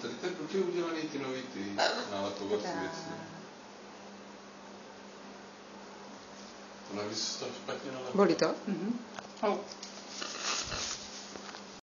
tady tak dobře udělaný ty nový nálepovací věci. To navíc to špatně nalepovat. Bolí to?